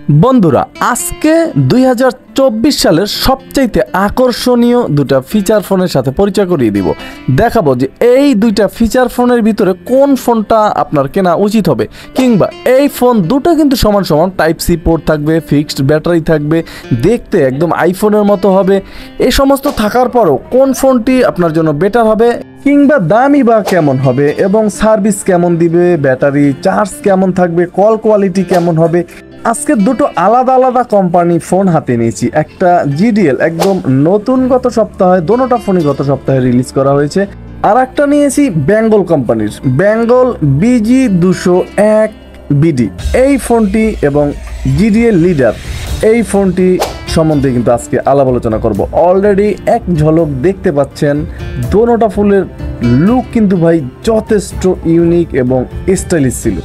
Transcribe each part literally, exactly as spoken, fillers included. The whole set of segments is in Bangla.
বন্ধুরা আজকে দুই হাজার চব্বিশ সালের সবচাইতে আকর্ষণীয় দুটা ফিচার ফোনের সাথে পরিচয় করিয়ে দিব। দেখাবো যে এই দুইটা ফিচার ফোনের ভিতরে কোন ফোনটা আপনার কেনা উচিত হবে, কিংবা এই ফোন দুটো কিন্তু সমান সমান টাইপ সি পোর্ট থাকবে, ফিক্সড ব্যাটারি থাকবে, দেখতে একদম আইফোনের মতো হবে। এই সমস্ত থাকার পরও কোন ফোনটি আপনার জন্য বেটার হবে, কিংবা দামই বা কেমন হবে, এবং সার্ভিস কেমন দিবে, ব্যাটারি চার্জ কেমন থাকবে, কল কোয়ালিটি কেমন হবে। আজকে দুটো আলাদা আলাদা কোম্পানি ফোন হাতে নিয়েছি। একটা জিডিএল একদম নতুন, গত সপ্তাহে দোনোটা ফোনই গত সপ্তাহে রিলিজ করা হয়েছে। আর একটা নিয়েছি বেঙ্গল কোম্পানির বেঙ্গল বিজি দুশো এক বিডি। এই ফোনটি এবং জিডিএল লিডার এই ফোনটি সম্বন্ধে কিন্তু আজকে আলাপ আলোচনা করব। অলরেডি এক ঝলক দেখতে পাচ্ছেন দোনোটা ফুলের লুক কিন্তু ভাই যথেষ্ট ইউনিক এবং স্টাইলিশ ছিল।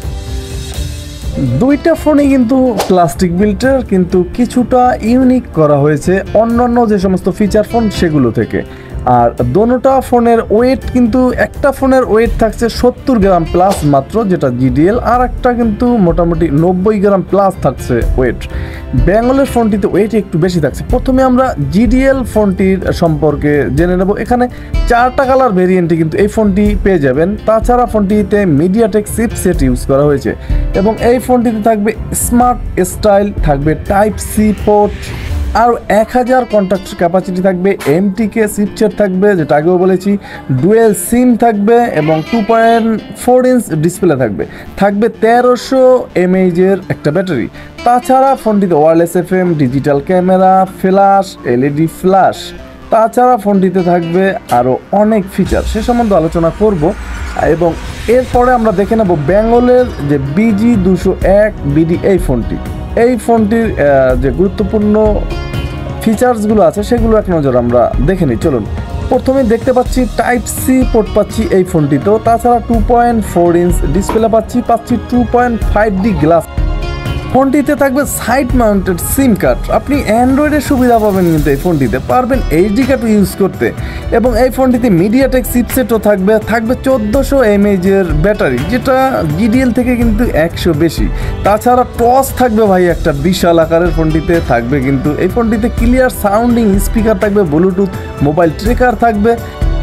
দুইটা ফোনই কিন্তু প্লাস্টিক বিল্টের, কিন্তু কিছুটা ইউনিক করা হয়েছে অন্যান্য যে সমস্ত ফিচার ফোন সেগুলো থেকে। আর দোনোটা ফোনের ওয়েট কিন্তু, একটা ফোনের ওয়েট থাকছে সত্তর গ্রাম প্লাস মাত্র, যেটা জিডিএল, আর একটা কিন্তু মোটামুটি নব্বই গ্রাম প্লাস থাকছে ওয়েট। বেঙ্গলের ফোনটিতে ওয়েট একটু বেশি থাকছে। প্রথমে আমরা জিডিএল ফোনটির সম্পর্কে জেনে নেব। এখানে চারটা কালার ভেরিয়েন্টে কিন্তু এই ফোনটি পেয়ে যাবেন। তাছাড়া ফোনটিতে মিডিয়াটেক চিপসেট ইউজ করা হয়েছে, এবং এই ফোনটিতে থাকবে স্মার্ট স্টাইল, থাকবে টাইপ সি পোর্ট, আর এক হাজার কন্ট্যাক্ট ক্যাপাসিটি থাকবে, এমটিকে চিপসেট থাকবে যেটা আগেও বলেছি, ডুয়েল সিম থাকবে, এবং two point four inch display থাকবে, থাকবে তেরোশো এমএইচের একটা ব্যাটারি। তাছাড়া ফোনটিতে wireless FM, digital camera, flash, LED flash, তাছাড়া ফোনটিতে থাকবে আরও অনেক ফিচার, সে সম্বন্ধে আলোচনা করব। এবং এরপরে আমরা দেখে নেব বেঙ্গলের যে বিজি দুশো এক বিডি এই ফোনটি। এই ফোনটির যে গুরুত্বপূর্ণ ফিচার্সগুলো আছে সেগুলো এক নজর আমরা দেখে নিই। চলুন, প্রথমে দেখতে পাচ্ছি টাইপ সি পোর্ট পাচ্ছি এই ফোনটিতেও। তাছাড়া two point four inch display পাচ্ছি পাচ্ছি two point five D glass. ফোনটিতে থাকবে সাইড মাউন্টেড সিম কার্ড। আপনি অ্যান্ড্রয়েডের সুবিধা পাবেন কিন্তু এই ফোনটিতে, পারবেন এইচডি কার্ড ইউজ করতে। এবং এই ফোনটিতে মিডিয়াটেক চিপসেটও থাকবে, থাকবে চোদ্দোশো এমএইচের ব্যাটারি, যেটা জিডিএল থেকে কিন্তু একশো বেশি। তাছাড়া টস থাকবে ভাই একটা বিশাল আকারের ফোনটিতে, থাকবে কিন্তু এই ফোনটিতে ক্লিয়ার সাউন্ডিং স্পিকার থাকবে, ব্লুটুথ মোবাইল ট্রেকার থাকবে।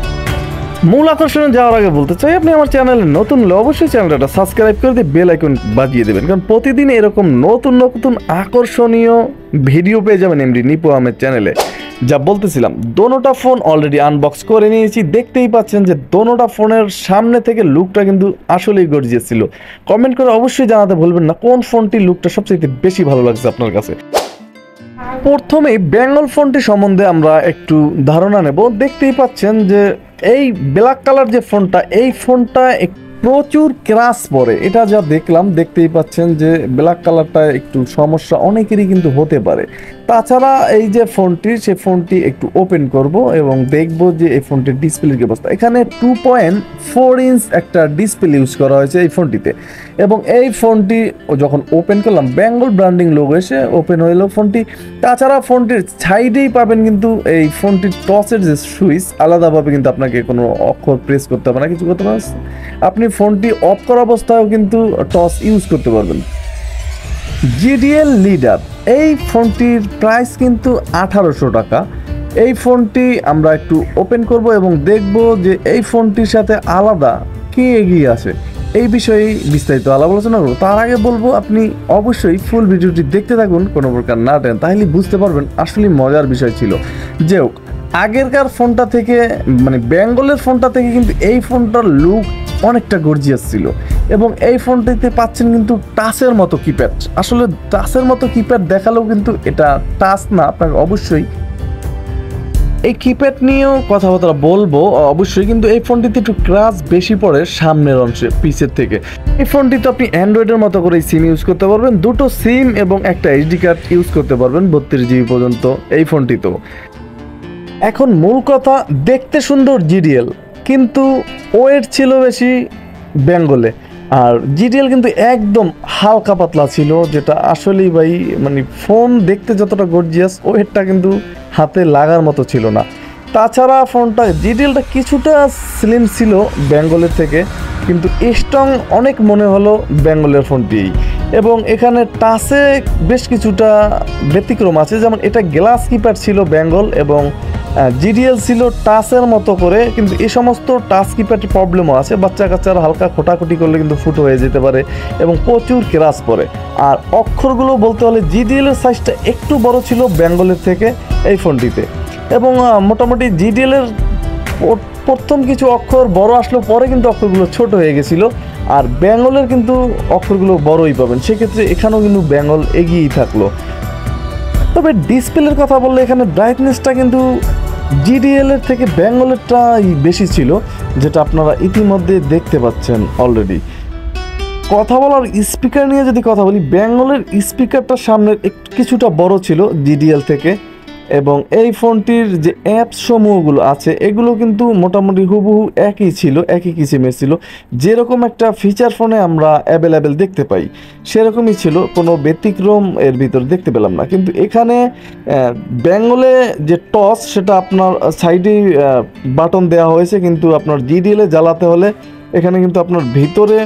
মূল আকর্ষণে যাওয়ার আগে বলতে চাই, আপনি আমার চ্যানেলে নতুন হলে অবশ্যই চ্যানেলটা সাবস্ক্রাইব করে দিয়ে বেল আইকন বাজিয়ে দেবেন, কারণ প্রতিদিন এরকম নতুন নতুন আকর্ষণীয় ভিডিও পেয়ে যাবেন এমডি নিপু আহমেদ চ্যানেলে। যা বলতেছিলাম, দোনোটা ফোন অলরেডি আনবক্স করে নিয়েছি। দেখতেই পাচ্ছেন যে দোনোটা ফোনের সামনে থেকে লুকটা কিন্তু আসলেই গর্জিয়াস ছিল। কমেন্ট করে অবশ্যই জানাতে ভুলবেন না কোন ফোনটির লুকটা সবচেয়ে বেশি ভালো লাগছে আপনার কাছে। প্রথমেই বেঙ্গল ফোনটি সম্বন্ধে আমরা একটু ধারণা নেব। দেখতেই পাচ্ছেন যে এই ব্ল্যাক কালার যে ফোনটা, এই ফোনটা প্রচুর ক্রাশ পড়ে, এটা যা দেখলাম। দেখতেই পাচ্ছেন যে ব্ল্যাক কালারটা একটু সমস্যা অনেকেরই কিন্তু হতে পারে। তাছাড়া এই যে ফোনটি, সে ফোনটি একটু ওপেন করব এবং দেখব যে এই ফোনটির ডিসপ্লের কি অবস্থা। এখানে টু পয়েন্ট ফোর ইঞ্চ একটা ডিসপ্লে ইউজ করা হয়েছে এই ফোনটিতে, এবং এই ফোনটি যখন ওপেন করলাম বেঙ্গল ব্র্যান্ডিং লোগো এসে ওপেন হইল ফোনটি। তাছাড়া ফোনটির সাইডেই পাবেন কিন্তু এই ফোনটির টসের যে সুইচ, আলাদাভাবে কিন্তু আপনাকে কোনো অক্ষর প্রেস করতে হবে না, কিছু করতে পারেন। আপনি ফোনটি অফ করা অবস্থায়ও কিন্তু টস ইউজ করতে পারবেন। জিডিএল লিডার এই ফোনটির প্রাইস কিন্তু আঠারোশো টাকা। এই ফোনটি আমরা একটু ওপেন করব এবং দেখব যে এই ফোনটির সাথে আলাদা কে এগিয়ে আসে, এই বিষয়ে বিস্তারিত আলাপ আলোচনা করব। তার আগে বলবো আপনি অবশ্যই ফুল ভিডিওটি দেখতে থাকুন, কোনো প্রকার না টেন, তাহলে বুঝতে পারবেন আসলে মজার বিষয় ছিল। যে হোক, আগেরকার ফোনটা থেকে মানে বেঙ্গলের ফোনটা থেকে কিন্তু এই ফোনটার লুক অনেকটা গর্জিয়াস ছিল, এবং এই ফোনটিতে পাচ্ছেন কিন্তু টাচের মতো কিপ্যাড। আসলে টাচের মতো কিপ্যাড দেখালেও কিন্তু এটা টাচ না, আপনাকে অবশ্যই এই কিপ্যাড নিয়েও কথাবার্তা বলবো অবশ্যই। কিন্তু এই ফোনটিতে একটু ক্রাশ বেশি পড়ে সামনের অংশে, পিছের থেকে। এই ফোনটিতে আপনি অ্যান্ড্রয়েডের মতো করে সিম ইউজ করতে পারবেন, দুটো সিম এবং একটা এইচডি কার্ড ইউজ করতে পারবেন বত্রিশ জিবি পর্যন্ত এই ফোনটিতেও। এখন মূল কথা, দেখতে সুন্দর জিডিএল, কিন্তু ওয়েট ছিল বেশি বেঙ্গলে, আর জিডিএল কিন্তু একদম হালকা পাতলা ছিল, যেটা আসলেই ভাই মানে ফোন দেখতে যতটা গর্জিয়াস, ওয়েটটা কিন্তু হাতে লাগার মতো ছিল না। তাছাড়া ফোনটা জিডিএলটা কিছুটা স্লিম ছিল বেঙ্গলের থেকে, কিন্তু স্ট্রং অনেক মনে হলো বেঙ্গলের ফোনটি। এবং এখানে টাচে বেশ কিছুটা ব্যতিক্রম আছে, যেমন এটা গ্লাস কিপ্যাড ছিল বেঙ্গল এবং জিডিএল ছিল টাচের মতো করে, কিন্তু এই সমস্ত টাচ কিপ্যাডের প্রবলেমও আছে, বাচ্চা কাচ্চারা হালকা খোটাখুটি করলে কিন্তু ফুটো হয়ে যেতে পারে এবং প্রচুর ক্রাশ পড়ে। আর অক্ষরগুলো বলতে হলে জিডিএলের সাইজটা একটু বড় ছিল বেঙ্গলের থেকে এই ফোনটিতে, এবং মোটামুটি জিডিএলের প্রথম কিছু অক্ষর বড় আসলো, পরে কিন্তু অক্ষরগুলো ছোট হয়ে গেছিলো। আর বেঙ্গলের কিন্তু অক্ষরগুলো বড়ই পাবেন, সেক্ষেত্রে এখানেও কিন্তু বেঙ্গল এগিয়েই থাকলো। তবে ডিসপ্লের কথা বললে এখানে ব্রাইটনেসটা কিন্তু জিডিএলের থেকে বেঙ্গলেরটাই বেশি ছিল, যেটা আপনারা ইতিমধ্যে দেখতে পাচ্ছেন অলরেডি। কথা বলার স্পিকার নিয়ে যদি কথা বলি, বেঙ্গলের স্পিকারটা সামনের একটু কিছুটা বড় ছিল জিডিএল থেকে, এবং এই ফোনটির যে অ্যাপস সমূহগুলো আছে এগুলো কিন্তু মোটামুটি হুবহু একই ছিল, একই কিসিমের ছিল। যেরকম একটা ফিচার ফোনে আমরা অ্যাভেলেবেল দেখতে পাই সেরকমই ছিল, কোনো ব্যতিক্রম এর ভিতর দেখতে পেলাম না। কিন্তু এখানে বেঙ্গলে যে টস সেটা আপনার সাইডে বাটন দেওয়া হয়েছে, কিন্তু আপনার জিডিএলে জ্বালাতে হলে এখানে কিন্তু আপনার ভিতরে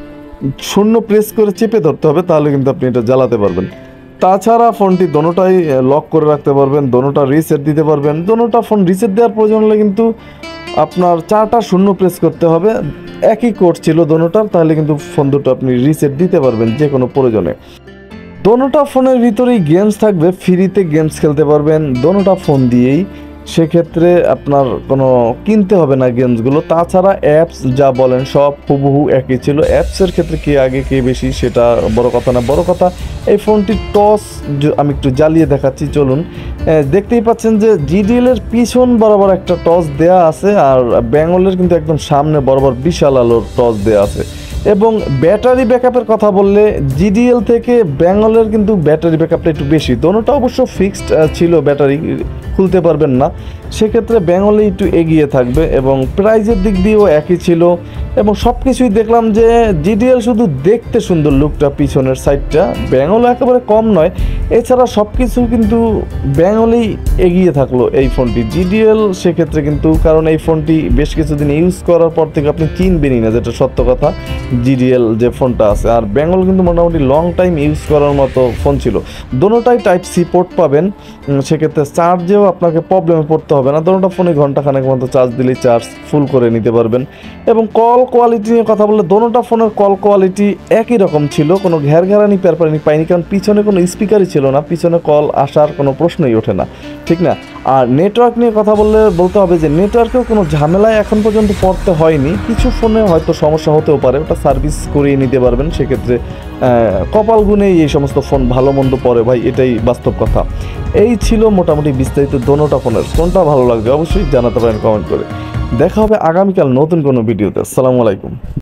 শূন্য প্রেস করে চেপে ধরতে হবে, তাহলে কিন্তু আপনি এটা জ্বালাতে পারবেন। তাছাড়া ফোনটি দোনোটাই লক করে রাখতে পারবেন, দোনোটা রিসেট দিতে পারবেন। দোনোটা ফোন রিসেট দেওয়ার প্রয়োজন হলে কিন্তু আপনার চারটা শূন্য প্রেস করতে হবে, একই কোড ছিল দোনোটার, তাহলে কিন্তু ফোন দুটো আপনি রিসেট দিতে পারবেন যে কোনো প্রয়োজনে। দোনোটা ফোনের ভিতরেই গেমস থাকবে, ফ্রিতে গেমস খেলতে পারবেন দোনোটা ফোন দিয়েই, সেক্ষেত্রে আপনার কোনো কিনতে হবে না গেমসগুলো। তাছাড়া অ্যাপস যা বলেন সব হুবহু একই ছিল। অ্যাপসের ক্ষেত্রে কে আগে কে বেশি সেটা বড় কথা না, বড় কথা এই ফোনটির টস আমি একটু জ্বালিয়ে দেখাচ্ছি, চলুন। দেখতেই পাচ্ছেন যে জিডিএলের পিছন বরাবর একটা টস দেয়া আছে, আর বেঙ্গলের কিন্তু একদম সামনে বরাবর বিশাল আলোর টস দেয়া আছে। এবং ব্যাটারি ব্যাকআপের কথা বললে জিডিএল থেকে বেঙ্গলের কিন্তু ব্যাটারি ব্যাকআপটা একটু বেশি, দোনোটা অবশ্য ফিক্সড ছিল, ব্যাটারি খুলতে পারবেন না, সেক্ষেত্রে বেঙ্গলে একটু এগিয়ে থাকবে। এবং প্রাইজের দিক দিয়েও একই ছিল, এবং সব কিছুই দেখলাম যে জিডিএল শুধু দেখতে সুন্দর লুকটা, পিছনের সাইডটা, বেঙ্গল একেবারে কম নয়। এছাড়া সব কিছু কিন্তু বেঙ্গলেই এগিয়ে থাকলো এই ফোনটি। জিডিএল সেক্ষেত্রে কিন্তু, কারণ এই ফোনটি বেশ কিছুদিন ইউজ করার পর থেকে আপনি চিনবেনই না, যেটা সত্য কথা, জিডিএল যে ফোনটা আছে। আর বেঙ্গল কিন্তু মোটামুটি লং টাইম ইউজ করার মতো ফোন ছিল। দোনোটাই টাইপ সি পোর্ট পাবেন, সেক্ষেত্রে চার্জেও আপনাকে প্রবলেমে পড়তে হবে না, দোনোটা ফোনে ঘন্টাখানেক মতো চার্জ দিলেই চার্জ ফুল করে নিতে পারবেন। এবং কল কোয়ালিটি নিয়ে কথা বললে দোনোটা ফোনের কল কোয়ালিটি একই রকম ছিল, কোনো ঘেরঘেরানি প্যারপারানি পাইনি, কারণ পিছনে কোনো স্পিকারই ছিল না, পিছনে কল আসার কোনো প্রশ্নই ওঠে না, ঠিক না। আর নেটওয়ার্ক নিয়ে কথা বললে বলতে হবে যে নেটওয়ার্কেও কোনো ঝামেলায় এখন পর্যন্ত পড়তে হয়নি। কিছু ফোনে হয়তো সমস্যা হতেও পারে, ওটা সার্ভিস করিয়ে নিতে পারবেন, সেক্ষেত্রে কপাল গুনেই এই সমস্ত ফোন ভালো মন্দ পড়ে ভাই, এটাই বাস্তব কথা। এই ছিল মোটামুটি বিস্তারিত দোনোটা ফোনের। কোনটা ভালো লাগবে অবশ্যই জানাতে পারেন কমেন্ট করে। দেখা হবে আগামীকাল নতুন কোনো ভিডিওতে। আসসালামু আলাইকুম।